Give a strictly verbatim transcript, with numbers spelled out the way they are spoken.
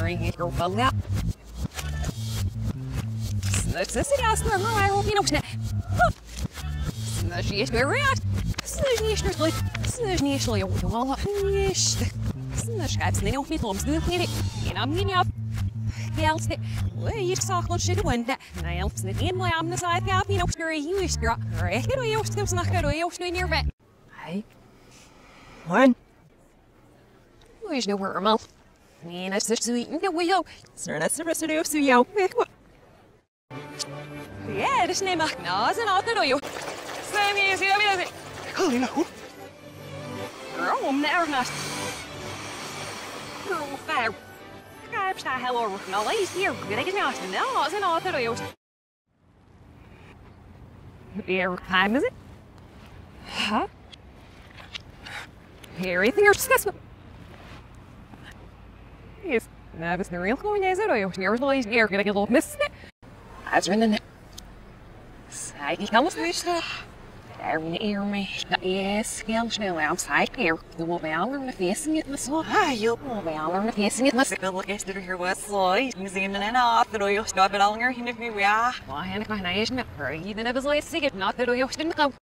ring it go well now. Snitch this gas no I will be no snitch. Snitch is very out. Snitch is not Snitch is like you all up. Yes. Snitch has no people to clean it. And I'm getting up. Yes, we saw what she went. Now, snitch in my arms I have you know very used to. Right, you used to snack out you in your bed. Hey. One. Where's no worm? Man, it's just sweet and we go. Sir, that's the rest of the so yo. Yeah, this name of Nas and all the you. Same as you have it. Holy no. Oh, never not. Oh, fair. Perhaps I have over no lace here. Good, I get out. No, it's an all the you. What time is it? Huh? Everything you're discussing. Yes, that is the real coin, is it? You're really here. Gonna get a little missed. That's in the side. Come with me, sir. Daarin eer me. Yes, heel snel outside here. The will be all in the facing it, Miss Law. Ah, you'll be all in the facing it, Miss. The look is to here was Lloyd. Museum and off the royal stop it all in your hand if we are. Why, and if I know, even if it's late, see it, not that we didn't go.